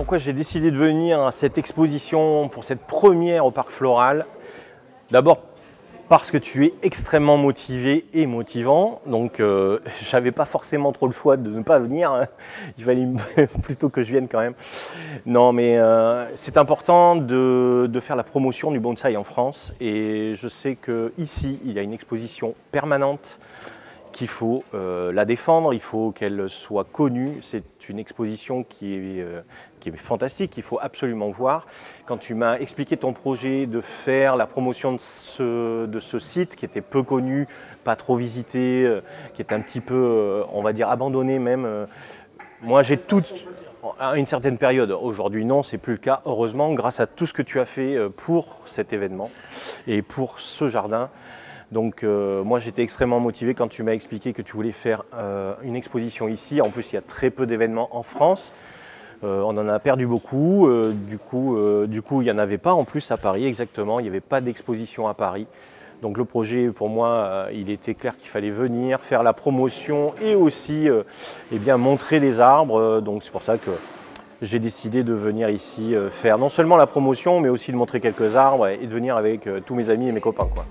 pourquoi j'ai décidé de venir à cette exposition pour cette première au Parc Floral? D'abord parce que tu es extrêmement motivé et motivant, donc j'avais pas forcément trop le choix de ne pas venir, hein. Il fallait plutôt que je vienne quand même. Non mais c'est important de faire la promotion du bonsaï en France, et je sais qu'ici il y a une exposition permanente, qu'il faut la défendre, il faut qu'elle soit connue. C'est une exposition qui est fantastique, qu'il faut absolument voir. Quand tu m'as expliqué ton projet de faire la promotion de ce site qui était peu connu, pas trop visité, qui est un petit peu, on va dire, abandonné même, moi j'ai tout à une certaine période. Aujourd'hui non, c'est plus le cas, heureusement, grâce à tout ce que tu as fait pour cet événement et pour ce jardin. Donc moi j'étais extrêmement motivé quand tu m'as expliqué que tu voulais faire une exposition ici. En plus il y a très peu d'événements en France, on en a perdu beaucoup, du coup il n'y en avait pas en plus à Paris, exactement, il n'y avait pas d'exposition à Paris. Donc le projet pour moi il était clair qu'il fallait venir, faire la promotion et aussi eh bien, montrer les arbres, donc c'est pour ça que j'ai décidé de venir ici faire non seulement la promotion mais aussi de montrer quelques arbres et de venir avec tous mes amis et mes copains, quoi.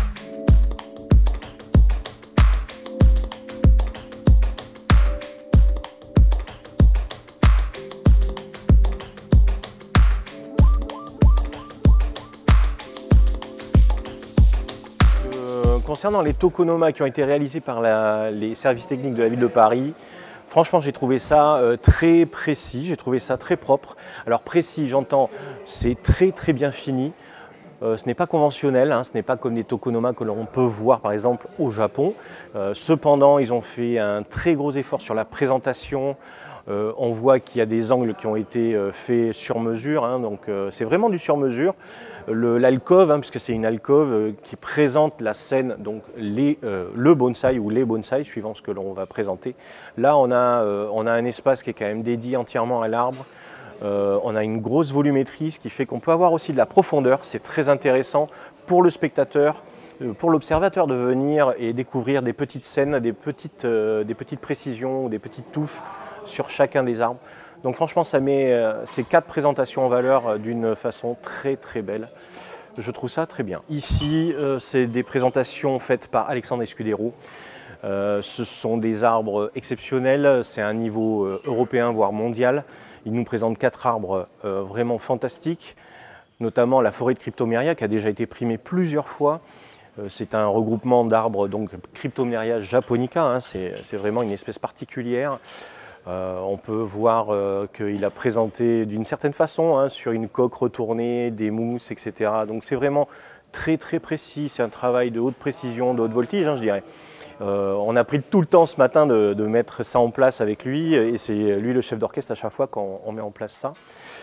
Concernant les tokonoma qui ont été réalisés par les services techniques de la ville de Paris, franchement j'ai trouvé ça très précis, j'ai trouvé ça très propre. Alors précis, j'entends, c'est très bien fini. Ce n'est pas conventionnel, hein, ce n'est pas comme des tokonoma que l'on peut voir par exemple au Japon. Cependant, ils ont fait un très gros effort sur la présentation. On voit qu'il y a des angles qui ont été faits sur mesure, hein, donc c'est vraiment du sur mesure. L'alcôve, hein, puisque c'est une alcôve qui présente la scène, donc le bonsaï ou les bonsaïs, suivant ce que l'on va présenter. Là, on a un espace qui est quand même dédié entièrement à l'arbre. On a une grosse volumétrie, ce qui fait qu'on peut avoir aussi de la profondeur. C'est très intéressant pour le spectateur, pour l'observateur de venir et découvrir des petites scènes, des petites précisions, des petites touches sur chacun des arbres. Donc franchement, ça met ces 4 présentations en valeur d'une façon très belle. Je trouve ça très bien. Ici, c'est des présentations faites par Alexandre Escudero. Ce sont des arbres exceptionnels, c'est un niveau européen voire mondial. Il nous présente 4 arbres vraiment fantastiques, notamment la forêt de Cryptomeria qui a déjà été primée plusieurs fois. C'est un regroupement d'arbres, donc Cryptomeria japonica, hein, c'est vraiment une espèce particulière. On peut voir qu'il a présenté d'une certaine façon, hein, sur une coque retournée, des mousses, etc. Donc c'est vraiment très précis, c'est un travail de haute précision, de haute voltige, hein, je dirais. On a pris tout le temps ce matin de mettre ça en place avec lui, et c'est lui le chef d'orchestre à chaque fois quand on met en place ça.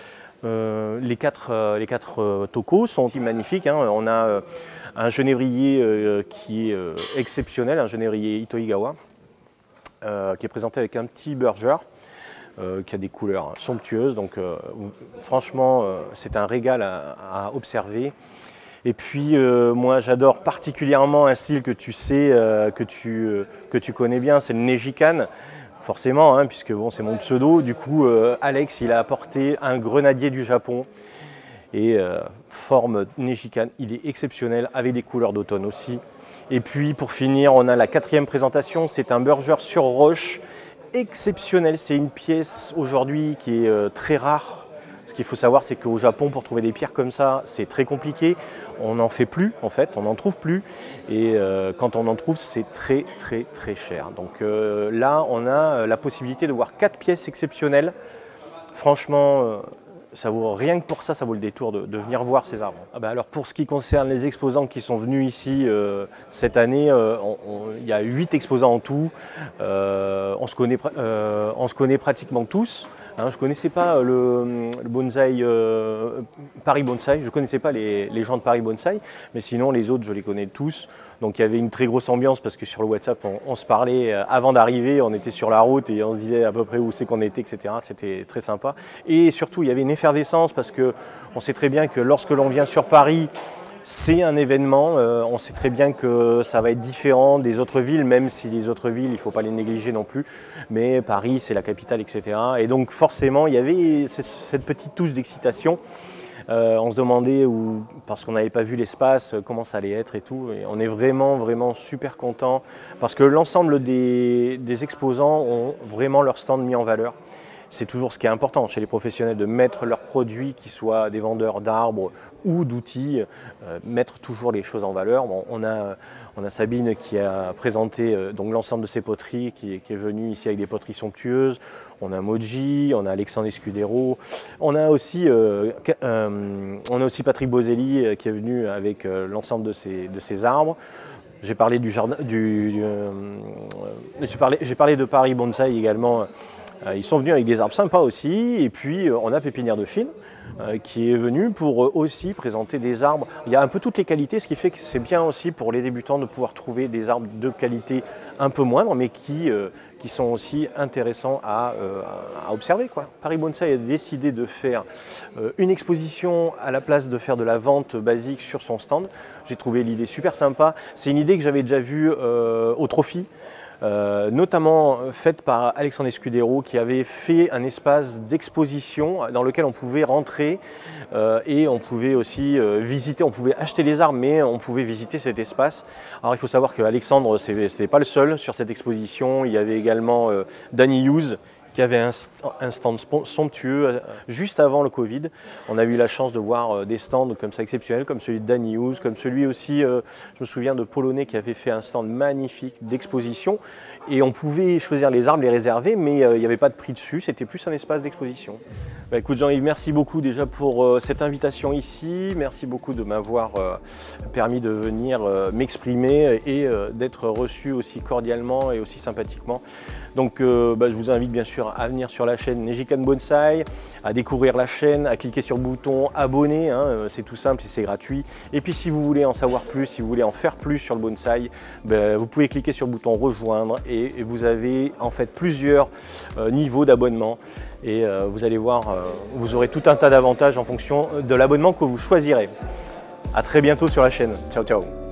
Les quatre tokos sont magnifiques, hein. On a un genévrier qui est exceptionnel, un genévrier Itoigawa, qui est présenté avec un petit burger qui a des couleurs somptueuses. Donc franchement, c'est un régal à observer. Et puis moi j'adore particulièrement un style que tu sais, que tu connais bien, c'est le Nejikan. Forcément, hein, puisque bon, c'est mon pseudo. Du coup, Alex, il a apporté un grenadier du Japon. Et forme Nejikan, il est exceptionnel, avec des couleurs d'automne aussi. Et puis pour finir, on a la 4e présentation, c'est un burger sur roche exceptionnel. C'est une pièce aujourd'hui qui est très rare. Ce qu'il faut savoir, c'est qu'au Japon, pour trouver des pierres comme ça, c'est très compliqué. On n'en fait plus, en fait, on n'en trouve plus. Et quand on en trouve, c'est très cher. Donc là, on a la possibilité de voir 4 pièces exceptionnelles. Franchement, ça vaut, rien que pour ça, ça vaut le détour de venir voir ces arbres. Ah bah alors pour ce qui concerne les exposants qui sont venus ici cette année, il y a 8 exposants en tout. On se connaît pratiquement tous. Hein, je ne connaissais pas le bonsaï Paris Bonsaï, je ne connaissais pas les gens de Paris Bonsaï, mais sinon les autres je les connais tous. Donc il y avait une très grosse ambiance parce que sur le WhatsApp on se parlait avant d'arriver, on était sur la route et on se disait à peu près où c'est qu'on était, etc. C'était très sympa. Et surtout il y avait une effervescence parce qu'on sait très bien que lorsque l'on vient sur Paris, C'est un événement, on sait très bien que ça va être différent des autres villes, même si les autres villes, il ne faut pas les négliger non plus, mais Paris, c'est la capitale, etc. Et donc forcément, il y avait cette petite touche d'excitation. On se demandait, parce qu'on n'avait pas vu l'espace, comment ça allait être et tout. Et on est vraiment super content parce que l'ensemble des exposants ont vraiment leur stand mis en valeur. C'est toujours ce qui est important chez les professionnels, de mettre leurs produits, qu'ils soient des vendeurs d'arbres ou d'outils, mettre toujours les choses en valeur. Bon, on a Sabine qui a présenté donc l'ensemble de ses poteries, qui est venue ici avec des poteries somptueuses. On a Moji, on a Alexandre Escudero, on a aussi Patrick Boselli qui est venu avec l'ensemble de ses arbres. J'ai parlé du jardin, j'ai parlé de Paris Bonsaï également. Ils sont venus avec des arbres sympas aussi, et puis on a Pépinière de Chine qui est venu pour aussi présenter des arbres. Il y a un peu toutes les qualités, ce qui fait que c'est bien aussi pour les débutants de pouvoir trouver des arbres de qualité un peu moindre, mais qui sont aussi intéressants à observer, quoi. Paris Bonsaï a décidé de faire une exposition à la place de faire de la vente basique sur son stand. J'ai trouvé l'idée super sympa. C'est une idée que j'avais déjà vue au Trophy. Notamment faite par Alexandre Escudero qui avait fait un espace d'exposition dans lequel on pouvait rentrer et on pouvait aussi visiter, on pouvait acheter les arbres mais on pouvait visiter cet espace. Alors il faut savoir qu'Alexandre ce n'était pas le seul sur cette exposition, il y avait également Danny Hughes qui avait un stand somptueux juste avant le Covid. On a eu la chance de voir des stands comme ça exceptionnels, comme celui de Danny Hughes, comme celui aussi, je me souviens de Polonais qui avait fait un stand magnifique d'exposition. Et on pouvait choisir les arbres, les réserver, mais il n'y avait pas de prix dessus, c'était plus un espace d'exposition. Bah, écoute Jean-Yves, merci beaucoup déjà pour cette invitation ici. Merci beaucoup de m'avoir permis de venir m'exprimer et d'être reçu aussi cordialement et aussi sympathiquement. Donc je vous invite bien sûr à venir sur la chaîne Nejikan Bonsaï, à découvrir la chaîne, à cliquer sur le bouton abonner, hein, c'est tout simple et c'est gratuit. Et puis si vous voulez en savoir plus, si vous voulez en faire plus sur le bonsaï, vous pouvez cliquer sur le bouton rejoindre et vous avez en fait plusieurs niveaux d'abonnement. Et vous allez voir, vous aurez tout un tas d'avantages en fonction de l'abonnement que vous choisirez. À très bientôt sur la chaîne. Ciao ciao.